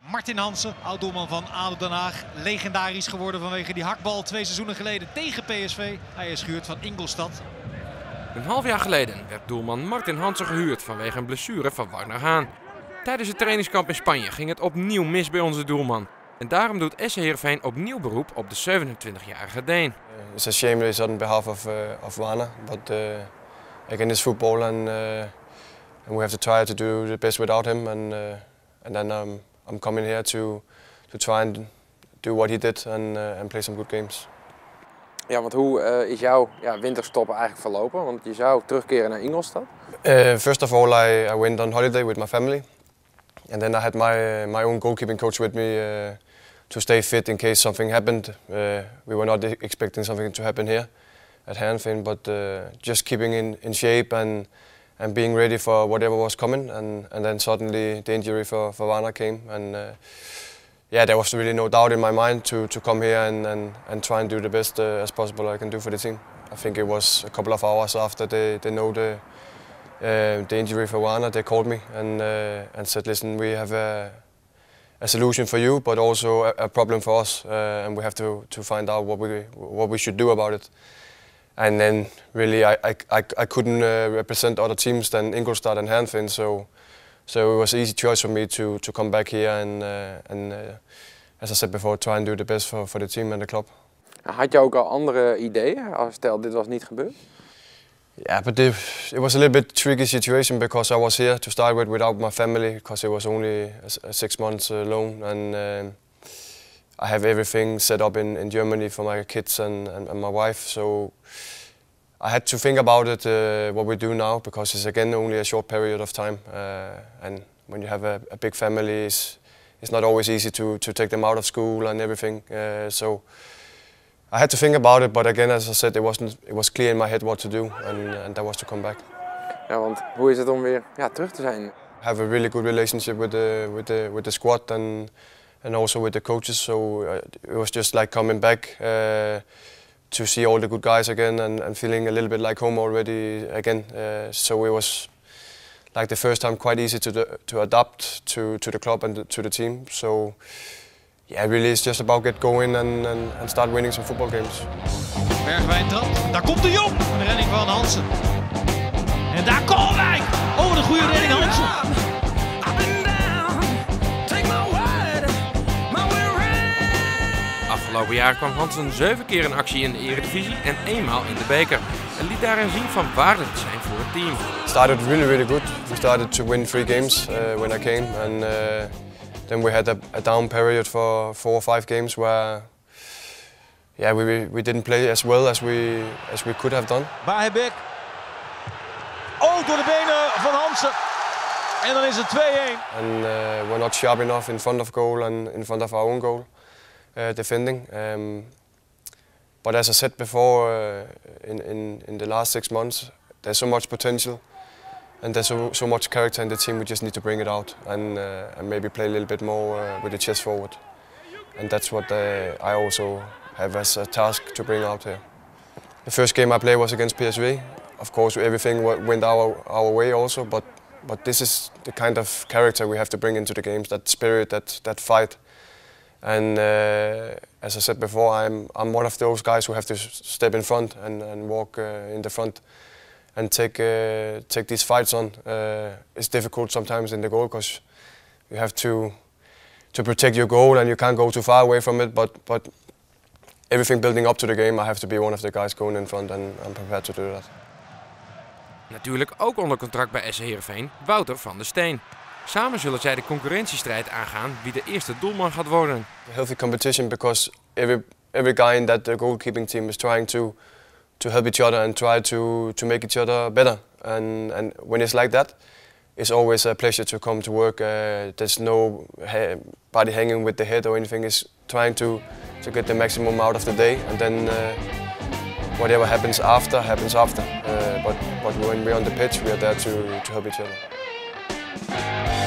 Martin Hansen, oud-doelman van ADO Den Haag. Legendarisch geworden vanwege die hakbal 2 seizoenen geleden tegen PSV. Hij is gehuurd van Ingolstadt. Een half jaar geleden werd doelman Martin Hansen gehuurd vanwege een blessure van Warner Haan. Tijdens het trainingskamp in Spanje ging het opnieuw mis bij onze doelman. En daarom doet SC Heerenveen opnieuw beroep op de 27-jarige Deen. It's a shame it's on behalf of Warner, but again it's football and we have to try to do the best without him and then I'm coming here to try and do what he did and play some good games. Ja, want hoe is jouw winterstop eigenlijk verlopen? Want je zou terugkeren naar Ingolstadt. First of all, I went on holiday with my family, and then I had my own goalkeeping coach with me to stay fit in case something happened. We were not expecting something to happen here at Heerenveen, but just keeping in shape and being ready for whatever was coming. And then suddenly the injury for Warner came, and yeah, there was really no doubt in my mind to come here and try and do the best as possible I can do for the team. I think it was a couple of hours after they know the injury for Warner, they called me and said, listen, we have a solution for you, but also a problem for us, and we have to find out what we should do about it. And then really I couldn't represent other teams than Ingolstadt and Heerenveen, so it was an easy choice for me to come back here and as I said before, try and do the best for the team and the club. Had je ook al andere ideeën, als stel dit was niet gebeurd? Yeah, but it was a little bit tricky situation because I was here to start with without my family, because it was only a 6 months loan, and I have everything set up in Germany for my kids and my wife. So I had to think about it, what we do now, because it's again only a short period of time, and when you have a big family, it's not always easy to take them out of school and everything. So I had to think about it, but again, as I said, it was clear in my head what to do, and that was to come back. Ja, want hoe is het om weer terug te zijn? I have a really good relationship with the squad and also with the coaches. So it was just like coming back to see all the good guys again and feeling a little bit like home already again. So it was like the first time quite easy to adapt to the club and to the team. So yeah, really it's just about get going and start winning some football games. Bergwijn trapt. Daar komt de Jong. Een redding van Hansen. En daar Koolwijk. Oh, een goede redding Hansen. Afgelopen jaar kwam Hansen 7 keer in actie in de Eredivisie en 1 maal in de beker. En liet daarin zien van waarde te zijn voor het team. It started really good. We started to win 3 games when I came, and then we had a down period for 4 or 5 games where we didn't play as well as we could have done. Bahebek. Oh, door de benen van Hansen. En dan is het 2-1. And we're not sharp enough in front of goal and in front of our own goal defending. But as I said before, in the last 6 months, there's so much potential and there's so much character in the team. We just need to bring it out and maybe play a little bit more with the chest forward. And that's what I also have as a task to bring out here. The first game I played was against PSV. Of course, everything went our way also, but this is the kind of character we have to bring into the games, that spirit, that fight. And as I said before, I'm one of those guys who have to step in front and walk in the front and take these fights on. It's difficult sometimes in the goal because you have to protect your goal and you can't go too far away from it. But everything building up to the game, I have to be one of the guys going in front, and I'm prepared to do that. Natuurlijk ook onder contract bij SC Heerenveen, Wouter van der Steen. Samen zullen zij de concurrentiestrijd aangaan wie de eerste doelman gaat worden. A healthy competition because every guy in that goalkeeping team is trying to help each other and try to make each other better. And when it's like that, it's always a pleasure to come to work. There's no body hanging with the head or anything. It's trying to get the maximum out of the day, and then whatever happens after. But when we're on the pitch, we are there to help each other.